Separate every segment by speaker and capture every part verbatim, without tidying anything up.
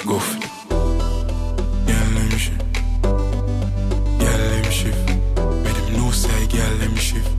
Speaker 1: go for it. Yeah, let me shift. Yeah, let me shift. Make them know say, yeah, let me shift.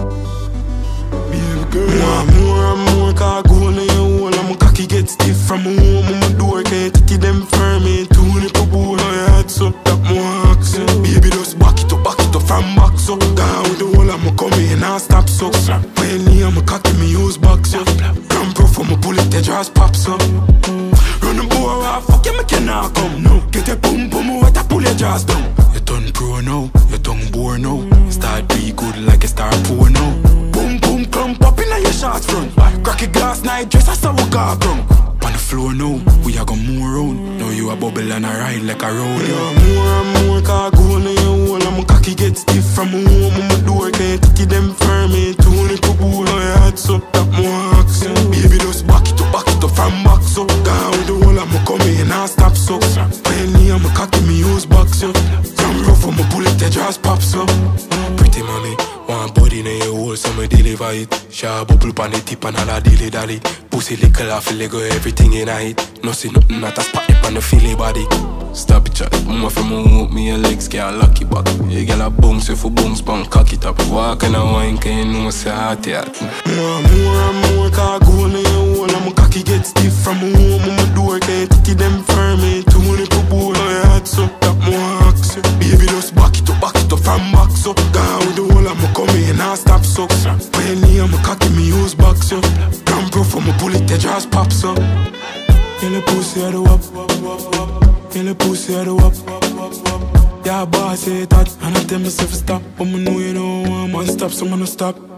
Speaker 1: Baby girl, want more and more, cause go in your hole and my cocky get stiff from home. On my door, can't take it them firm. Ain't too little boy, my heart's up, that more action. Baby, just back it up, back it up from back, so down with the whole, I'ma come in and stop, so when me and my cocky, me use back, so come pro for my bullet, they just pops up. Run the boy, I fuck you, me cannot come, no. Get a boom, boom, what I pull your jaws down. You done pro now, you done bore now. Start be good like a star poor now. Boom, boom, come pop in your shots front. Crack a glass night dress, that's how we got drunk. On the floor now, we are gonna move around. Now you a bubble and I ride like a road. Yeah, more and more, cause go in your hole and my cocky get stiff from home. On my door, can't take it them firm. Ain't too little boy, my heart's up, that more action. Baby, just back it up, back it up from back, so down with the whole, I'ma come in and stop, so when me and my cocky, me use back, so from rough on my bullet, they just pops up. Pretty mommy, one body in your hole, so me deliver it. Sharp bubble on the tip and all a dilly dally. Pussy little off a Lego, everything in a hit. No see nothing not a spot up on the feely body. Stop it, chat. Mama from my whoop, me your legs can't lock it back. You get a bounce if you bounce, bang, cock it up. Walk and a wine, can you know say heart yet. More and more and more, cause go in your hole and my cocky get stiff from home. On my door, can't take it them firm. Ain't too little boy, my heart's up, that more action. Baby, just back it up, back it up from back, so down with the whole, I'ma come in and stop, so when me and my cocky, me use back, so come pro for my bullet, they just pops up. Get the pussy out the wop, get the pussy out the wop. Yeah, boss, say that, and I tell myself to stop, but I know you don't want man stop, so I'm gonna stop.